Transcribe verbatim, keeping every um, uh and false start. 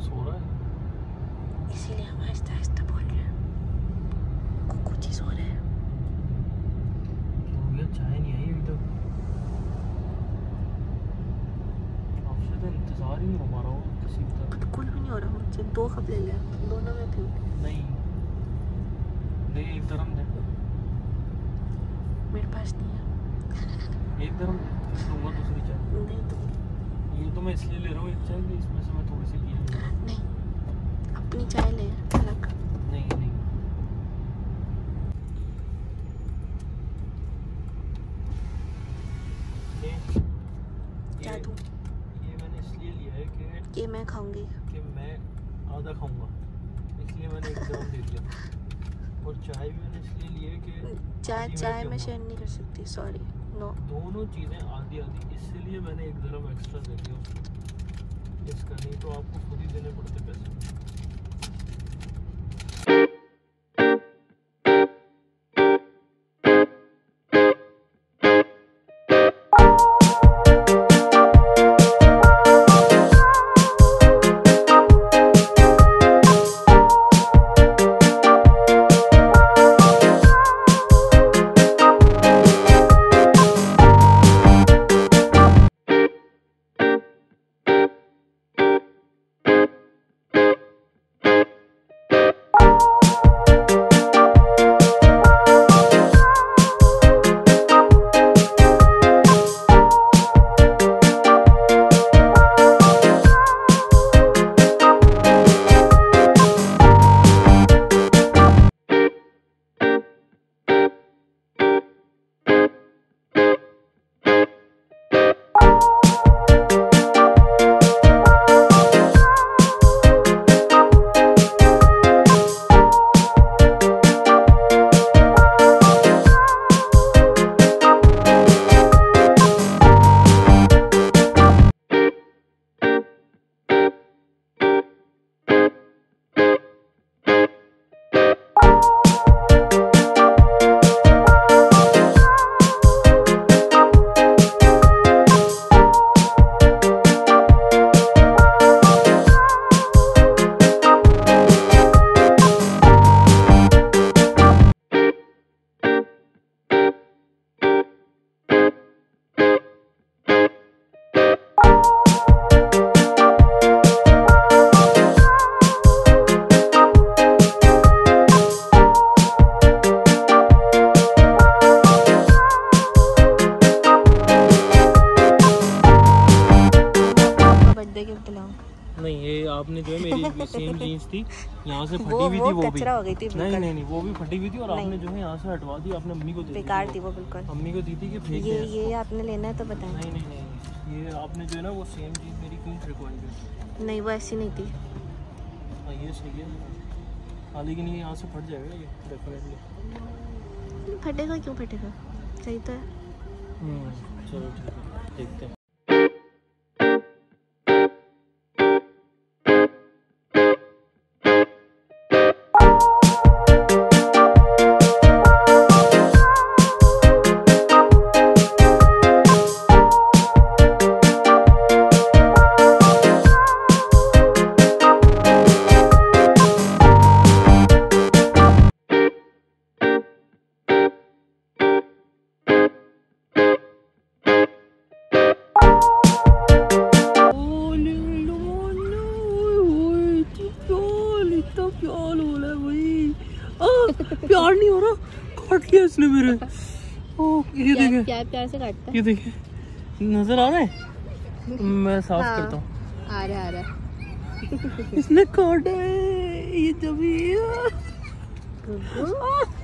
सो रहा है, इसीलिए हम आहिस्ता आहिस्ता बोल रहे हैं। कुकू जी सो रहे हैं। भैया चाय नहीं आई अभी तक, आपसे तो इंतजार ही नहीं हो पा रहा हो किसी तरह। बिल्कुल भी नहीं हो रहा मुझसे। दो कप ले ले, दोनों में पीऊँ। नहीं दे, एक दरम दे। मेरे पास नहीं है। एक दरम दे, दूंगा दूसरी चाय। नहीं दूँगी। ये तो मैं इसलिए ले रहा हूँ एक चाय कि इसमें से मैं थोड़ी सी पी लूँगा। नहीं, अपनी चाय ले अलग। नहीं नहीं ये क्या दूँ? ये मैंने इसलिए लिया है कि ये मैं खाऊंगी। कि मैं आधा खाऊंगा, इसलिए मैंने एक दरम दे दिया। और चाय भी मैंने इसलिए ली है कि चाय चाय में शेयर नहीं कर सकती, सॉरी नो। दोनों चीज़ें आधी आधी, इसलिए मैंने एक दरम एक्स्ट्रा दे दिया उसको। इसका नहीं तो आपको खुद ही देने पड़ते पैसे। नहीं ये आपने जो है मेरी सेम जीन्स थी यहाँ से फटी हुई थी, वो भी हो गई थी। नहीं नहीं नहीं वो भी फटी हुई थी और आपने जो है यहाँ से हटवा दी, आपने अम्मी को दे दी। बेकार थी वो बिल्कुल। अम्मी को दी थी कि फेंक ये ये आपने लेना है तो बताएं। नहीं नहीं नहीं ये आपने जो है ना वो सेम जीन्स मेरी क्यों फेंकवाई थी? नहीं वो ऐसी नहीं थी। हाँ ये सही है, हाँ लेकिन ये यहाँ से फट जाएगा ये डेफिनेटली। फटेगा क्यों फटेगा, सही तो है। चलो ठीक है देखते हैं। प्यार नहीं हो रहा, काट लिया इसने मेरे। ओ ये देखे क्या प्यार से काटता है, ये देखे नजर आ रहा है। मैं साफ हाँ, करता हूँ। आ रहा आ रहा इसने काटा है ये जब